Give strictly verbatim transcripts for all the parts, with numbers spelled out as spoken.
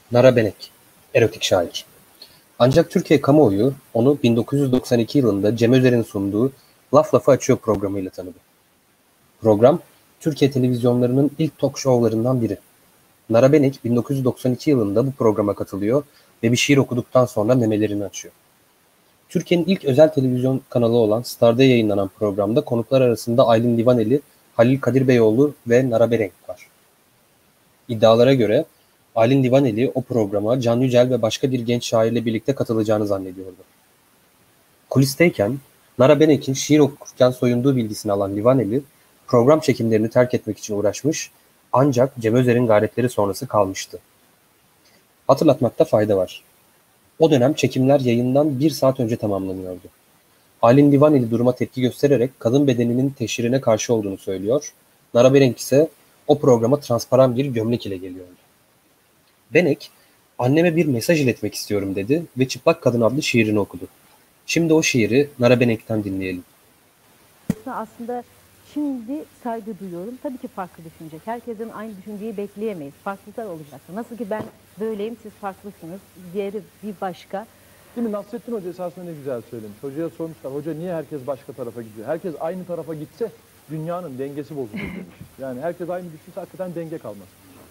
Nara Benek, erotik şair. Ancak Türkiye kamuoyu onu bin dokuz yüz doksan iki yılında Cem Özer'in sunduğu Laf Lafı Açıyor programıyla tanıdı. Program, Türkiye televizyonlarının ilk talk show'larından biri. Nara Benek bin dokuz yüz doksan iki yılında bu programa katılıyor ve bir şiir okuduktan sonra memelerini açıyor. Türkiye'nin ilk özel televizyon kanalı olan Star'da yayınlanan programda konuklar arasında Aylin Divaneli, Halil Kadirbeyoğlu ve Nara Benek var. İddialara göre Aylin Divaneli o programa Can Yücel ve başka bir genç şairle birlikte katılacağını zannediyordu. Kulisteyken Nara Benek'in şiir okurken soyunduğu bilgisini alan Divaneli, program çekimlerini terk etmek için uğraşmış ancak Cem Özer'in gayretleri sonrası kalmıştı. Hatırlatmakta fayda var. O dönem çekimler yayından bir saat önce tamamlanıyordu. Aylin Divaneli duruma tepki göstererek kadın bedeninin teşhirine karşı olduğunu söylüyor. Nara Benek ise o programa transparan bir gömlek ile geliyordu. Benek, anneme bir mesaj iletmek istiyorum dedi ve Çıplak Kadın adlı şiirini okudu. Şimdi o şiiri Nara Benek'ten dinleyelim. Aslında şimdi saygı duyuyorum. Tabii ki farklı düşünecek. Herkesin aynı düşünceyi bekleyemeyiz. Farklılıklar olacak. Nasıl ki ben böyleyim, siz farklısınız. Diğeri bir başka. Şimdi Nasrettin Hoca esasında ne güzel söylemiş. Hocaya sormuşlar, hoca niye herkes başka tarafa gidiyor? Herkes aynı tarafa gitse dünyanın dengesi bozulur demiş. Yani herkes aynı düşünse hakikaten denge kalmaz.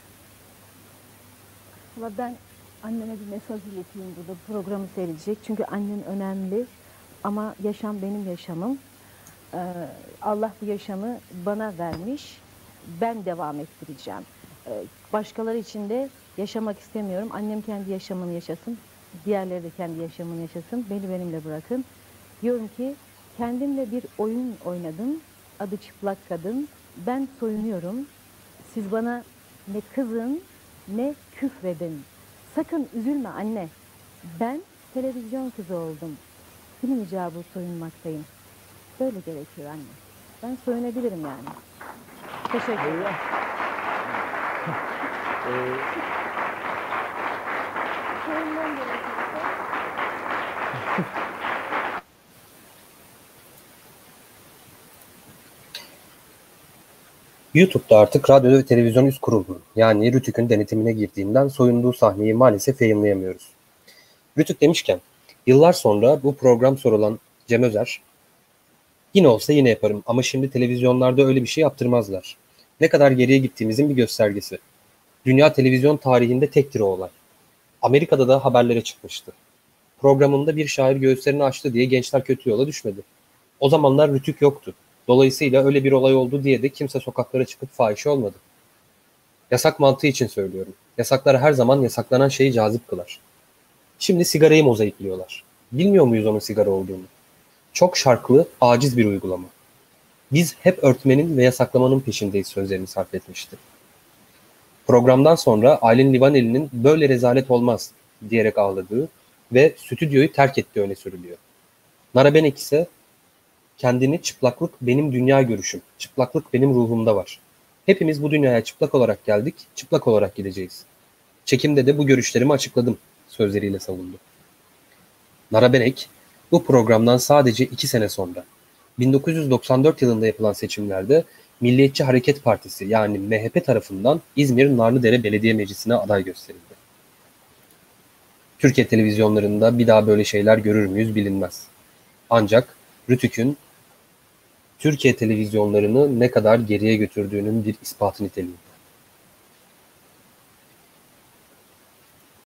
Valla ben anneme bir mesaj ileteyim burada, programı seyredecek. Çünkü annen önemli ama yaşam benim yaşamım. Ee, Allah bu yaşamı bana vermiş. Ben devam ettireceğim. Ee, başkaları için de yaşamak istemiyorum. Annem kendi yaşamını yaşasın. Diğerleri de kendi yaşamını yaşasın. Beni benimle bırakın. Diyorum ki kendimle bir oyun oynadım. Adı Çıplak Kadın. Ben soyunuyorum. Siz bana ne kızın ne küfredin. Sakın üzülme anne. Ben televizyon kızı oldum. Film icabı soyunmaktayım. Böyle gerekiyor anne. Ben soyunabilirim yani. Teşekkür ederim. Soyunmam gerekirse. YouTube'da artık radyo ve televizyon üst kurulu yani Rütük'ün denetimine girdiğinden soyunduğu sahneyi maalesef yayınlayamıyoruz. Rütük demişken, yıllar sonra bu program sorulan Cem Özer, yine olsa yine yaparım ama şimdi televizyonlarda öyle bir şey yaptırmazlar. Ne kadar geriye gittiğimizin bir göstergesi. Dünya televizyon tarihinde tektir o olay. Amerika'da da haberlere çıkmıştı. Programında bir şair göğüslerini açtı diye gençler kötü yola düşmedi. O zamanlar Rütük yoktu. Dolayısıyla öyle bir olay oldu diye de kimse sokaklara çıkıp fahişe olmadı. Yasak mantığı için söylüyorum. Yasaklar her zaman yasaklanan şeyi cazip kılar. Şimdi sigarayı mozaikliyorlar. Bilmiyor muyuz onun sigara olduğunu? Çok şarklı, aciz bir uygulama. Biz hep örtmenin ve yasaklamanın peşindeyiz sözlerini sarf etmişti. Programdan sonra Aylin Divaneli'nin böyle rezalet olmaz diyerek ağladığı ve stüdyoyu terk ettiği öne sürülüyor. Nara Benek ise kendini çıplaklık benim dünya görüşüm, çıplaklık benim ruhumda var. Hepimiz bu dünyaya çıplak olarak geldik, çıplak olarak gideceğiz. Çekimde de bu görüşlerimi açıkladım sözleriyle savundu. Nara Benek bu programdan sadece iki sene sonra bin dokuz yüz doksan dört yılında yapılan seçimlerde Milliyetçi Hareket Partisi yani M H P tarafından İzmir Narlıdere Belediye Meclisi'ne aday gösterildi. Türkiye televizyonlarında bir daha böyle şeyler görür müyüz bilinmez. Ancak Rütük'ün Türkiye televizyonlarını ne kadar geriye götürdüğünün bir ispatı niteliğinde.